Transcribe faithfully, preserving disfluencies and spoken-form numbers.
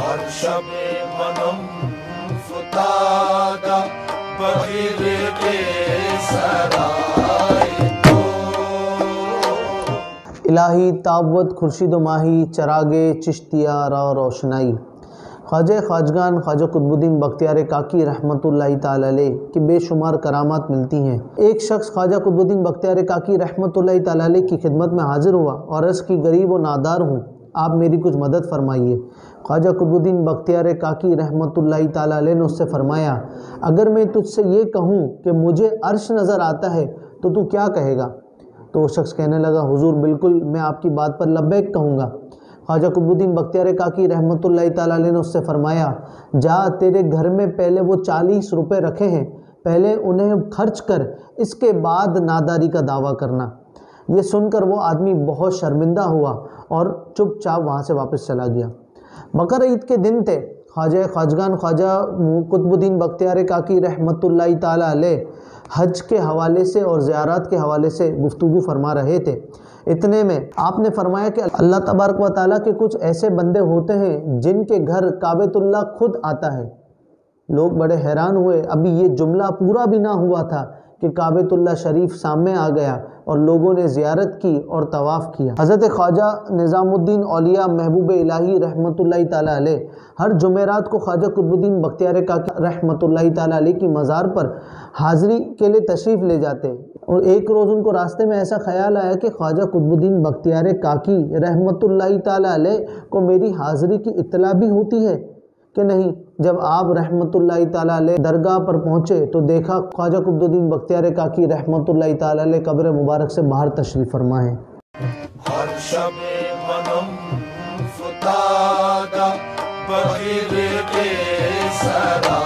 हर्षमे मनम फुतादा बहिर के सराय तो। इलाही तावत खुर्शीद माही चरागे चिश्तिया रा रोशनाई। ख्वाजा ख्वाजगान ख्वाजा कुतुबुद्दीन बख्तियार काकी रहमतुल्लाहि ताला अलैह की बेशुमार करामात मिलती हैं। एक शख्स ख्वाजा कुतुबुद्दीन बख्तियार काकी रहमतुल्लाहि ताला अलैह की खिदमत में हाजिर हुआ और अर्ज़ की गरीब व नादार हूँ, आप मेरी कुछ मदद फरमाइए। ख्वाजा कुतुबुद्दीन बख्तियार काकी रहमतुल्लाहि ताला अलैह ने उससे फरमाया, अगर मैं तुझसे ये कहूँ कि मुझे अर्श नज़र आता है तो तू क्या कहेगा? तो वो शख्स कहने लगा, हुजूर बिल्कुल मैं आपकी बात पर लब्बैक कहूँगा। ख्वाजा कुतुबुद्दीन बख्तियार काकी रहमतुल्लाहि ताला अलैह ने उससे फरमाया, जा तेरे घर में पहले वो चालीस रुपये रखे हैं, पहले उन्हें खर्च कर, इसके बाद नादारी का दावा करना। ये सुनकर वो आदमी बहुत शर्मिंदा हुआ और चुपचाप वहाँ से वापस चला गया। बकर ईद के दिन थे। ख्वाजा ख्वाजगान ख्वाजा कुतुबुद्दीन बख्तियार काकी रहमतुल्लाहि ताला अलैह हज के हवाले से और ज़ियारत के हवाले से गुफ्तगू फरमा रहे थे। इतने में आपने फरमाया कि अल्लाह तबारक व तआला के कुछ ऐसे बंदे होते हैं जिनके घर काबतुल्लाह खुद आता है। लोग बड़े हैरान हुए। अभी ये जुमला पूरा भी ना हुआ था कि काबतुल्लाह शरीफ सामने आ गया और लोगों ने ज़ियारत की और तवाफ़ किया। हज़रत ख्वाजा निज़ामुद्दीन औलिया महबूब इलाही रहमतुल्लाहि ताला अलैह हर जुमेरात को ख्वाजा कुतुबुद्दीन बख्तियार काकी रहमतुल्लाहि ताला अलैह की मज़ार पर हाज़री के लिए तशरीफ़ ले जाते। और एक रोज़ उनको रास्ते में ऐसा ख्याल आया कि ख्वाजा कुतुबुद्दीन बख्तियार काकी रहमतुल्लाहि ताला अलैह को मेरी हाज़री की इत्तला भी होती है कि नहीं। जब आप रहमतुल्लाहि ताला अलैह दरगाह पर पहुँचे तो देखा ख्वाजा कुतुबुद्दीन बख्तियार काकी रहमतुल्लाहि ताला अलैह कब्र मुबारक से बाहर तशरीफ़ फरमा है। हर्षमे मनम फुतादा बहिर के सरा